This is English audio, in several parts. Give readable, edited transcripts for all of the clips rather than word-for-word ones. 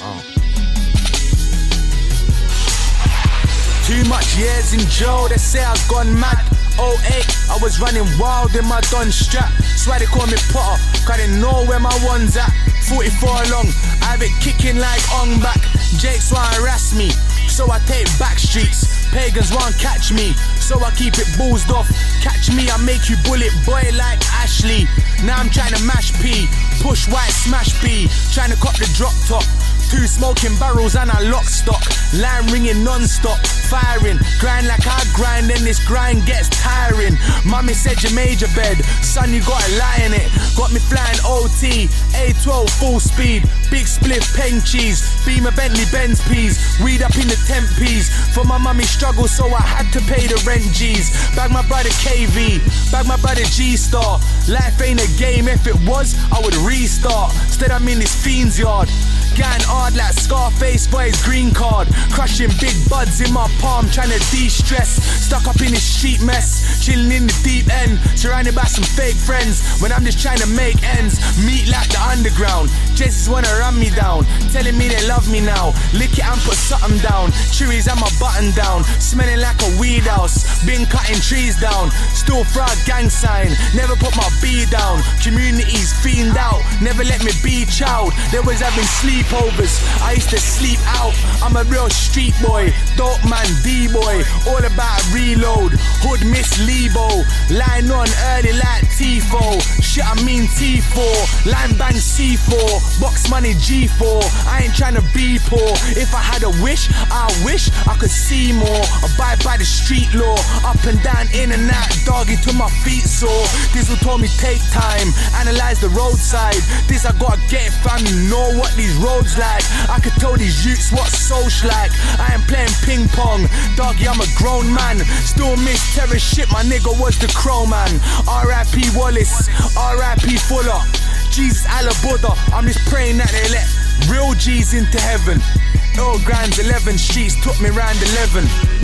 Too much years in jail, they say I've gone mad. 08, I was running wild in my Don strap. That's why they call me Potter, cause they know where my one's at. 44 long, I have it kicking like on back. Jakes wanna harass me, so I take back streets. Pagans won't catch me, so I keep it bullsed off. Catch me, I make you bullet boy like Ashley. Now I'm trying to mash P, push white, smash B. Trying to cop the drop top. 2 smoking barrels and a lock stock. Line ringing non-stop, firing. Grind like I grind, then this grind gets tiring. Mommy said you made your bed, son you gotta lie in it. Got me flying OT, A12 full speed. Big spliff, pen cheese, Beamer Bentley Benz peas. Weed up in the 10 P's. For my mummy struggle, so I had to pay the rent G's. Bag my brother KV, bag my brother G-Star. Life ain't a game, if it was, I would restart. Instead I'm in this fiend's yard, getting hard like Scarface for his green card. Crushing big buds in my palm, trying to de-stress. Stuck up in this street mess, chilling in the deep end. Surrounded by some fake friends, when I'm just trying to make ends. Meet like the underground, Jesus wanna run me down. Telling me they love me now, lick it and put something down. Chewies and my button down, smelling like a weed house. Been cutting trees down, still throw a gang sign. Never put my B down, communities fiend out. Never let me be child, they was having sleepovers, I used to sleep out. I'm a real street boy, dope man D-boy. All about reload, hood miss Lebo. Line on early like T4, shit I mean T4. Line bang C4, box money G4. I ain't tryna be poor, if I had a wish, I wish I could see more. Abide by the street law, up and down, in and out, doggy till my feet sore. This will told me take time, analyze the roadside. This I gotta get it fam, you know what these roads like. I could tell these youths what social like. I ain't playing ping pong, doggy I'm a grown man. Still miss terror shit, my nigga was the crow man. R.I.P. Wallace, R.I.P. Fuller. Jesus Allah Buddha, I'm just praying that they let real G's into heaven. Earl Grimes 11 streets took me round 11.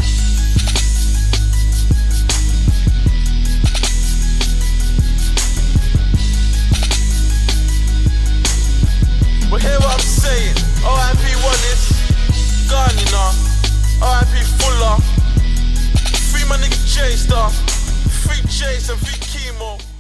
But hear what I'm saying, R.I.P. Wallace, gone you know, R.I.P. Fuller. Free my nigga J-Star, free Chase and free Chemo.